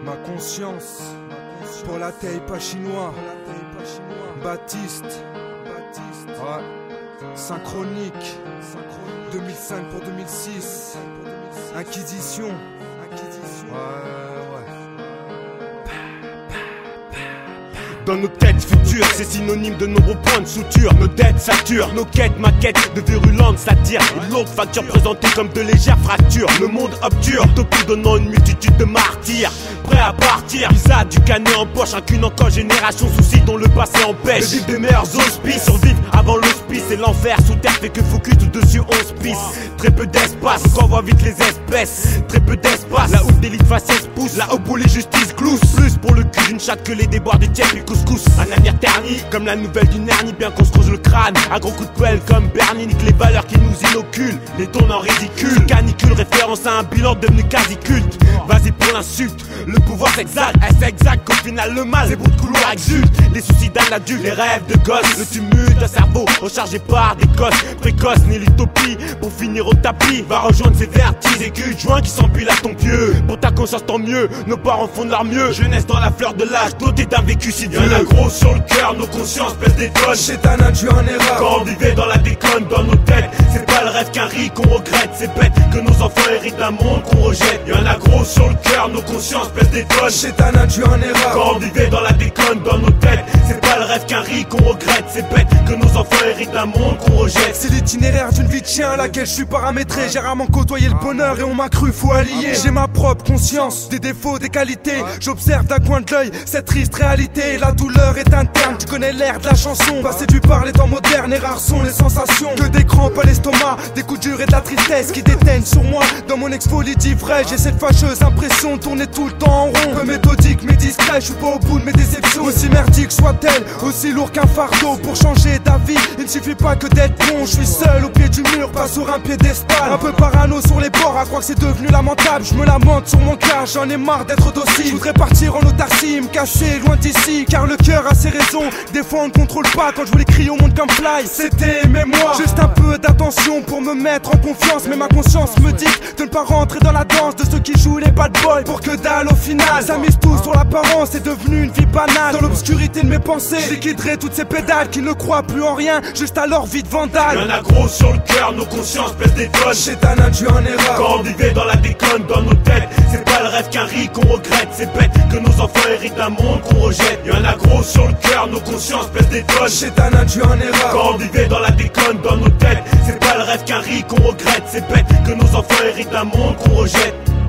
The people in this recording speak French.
Ma conscience pour la taille pas chinois. Baptiste, ouais. Synchronique 2005 pour 2006. Inquisition, ouais. Dans nos têtes futures, c'est synonyme de nombreux points de suture. Nos dettes saturent, nos quêtes, maquettes de virulentes satires. Une longue facture présentée comme de légères fractures. Le monde obture, utopie donnant une multitude de martyrs. Prêt à partir, visa du canet en poche, incune encore génération, soucis dont le passé empêche de vivre des meilleurs auspices, survivre avant l'hospice. Et l'enfer sous terre fait que focus tout dessus on se pisse. Très peu d'espace, on voit vite les espèces. Très peu d'espace, là où l'élite faciès pousse, là où pour les justices gloussent. Plus pour le cul d'une chatte que les déboires du tiep et le couscous. Un avenir terni, comme la nouvelle d'une hernie, bien qu'on se creuse le crâne. Un gros coup de pelle comme Bernie, nique les valeurs qui nous inoculent, les tourne en ridicule. Canicule, référence à un bilan devenu quasi culte. Vas-y pour l'insulte, le pouvoir s'exalte. Est-ce exact qu'au final le mal, les bouts de couloir exultent. Les soucis d'un adulte, les rêves de gosse, le tumulte d'un cerveau rechargé par des gosses précoces. Ni l'utopie pour finir au tapis, va rejoindre ces vertiges aigus de joint qui s'empilent à ton pieu. Pour ta conscience tant mieux, nos parents font de leur mieux. Jeunesse dans la fleur de l'âge, doté d'un vécu si vieux. Y'en a gros sur le cœur, nos consciences pèsent des tonnes. Chétan induit en erreur. Quand on vivait dans la déconne, dans nos têtes, c'est pas le rêve qu'un riz qu'on regrette. C'est bête que nos enfants héritent d'un monde qu'on rejette. Y'en a gros sur le cœur, nos consciences pèsent des tonnes. Chétan induit en erreur. Quand on vivait dans la déconne, dans nos têtes, c'est pas le rêve qu'un riz qu'on regrette. C'est bête que nos enfants héritent d'un monde qu'on rejette. C'est l'itinéraire d'une vie de chien à laquelle je suis paramétré. J'ai rarement côtoyé le bonheur et on m'a cru faut allier. J'ai ma propre conscience, des défauts, des qualités. J'observe d'un coin de l'œil cette triste réalité. La douleur est interne, tu connais l'air de la chanson. Passer du parler temps moderne et rares sont les sensations. Que des crampes à l'estomac, des coups durs et de la tristesse qui déteignent sur moi. Dans mon exfolie d'ivresse, j'ai cette fâcheuse impression de tourner tout le temps en rond. Peu méthodique mais discret, je suis pas au bout de mes déceptions. Aussi merdique soit-elle, aussi lourd qu'un fardeau. Pour changer d'avis, il ne suffit pas que d'être bon. Je suis seul au pied du mur, pas sur un piédestal. Un peu parano sur les bords, à croire que c'est devenu lamentable. Je me lamente sur mon cas, j'en ai marre d'être docile. Je voudrais partir en autarcie, me cacher loin d'ici. Car le cœur a ses raisons, des fois on ne contrôle pas. Quand je voulais crier au monde comme Fly, c'était mais moi. Juste un peu d'attention pour me mettre en confiance. Mais ma conscience me dit de ne pas rentrer dans la danse de ceux qui jouent les bad boys. Pour que dalle au final, ça mise tout sur l'apparence, c'est devenu une vie banale. Dans l'obscurité de mes pensées, je liquiderai toutes ces pédales qui ne croient plus en rien, juste à leur vie de vandale. Y'en a gros sur le cœur, nos consciences pèsent des tonnes. Chétan induit en erreur. Quand on vivait dans la déconne, dans nos têtes, c'est pas le rêve qu'un riz qu'on regrette. C'est bête que nos enfants héritent d'un monde qu'on rejette. Y'en a gros sur le cœur, nos consciences pèsent des tonnes. Chétan induit en erreur. Quand on vivait dans la déconne, dans nos têtes, c'est pas le rêve qu'un riz qu'on regrette. C'est bête que nos enfants héritent d'un monde qu'on rejette.